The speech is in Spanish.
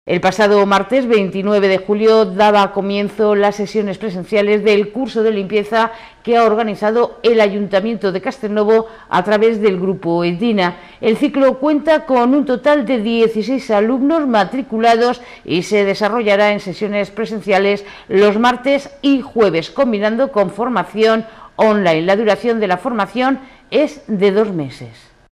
El pasado martes 29 de julio daba comienzo las sesiones presenciales del curso de limpieza que ha organizado el Ayuntamiento de Castelnuovo a través del Grupo Edina. El ciclo cuenta con un total de 16 alumnos matriculados y se desarrollará en sesiones presenciales los martes y jueves, combinando con formación online. La duración de la formación es de 2 meses.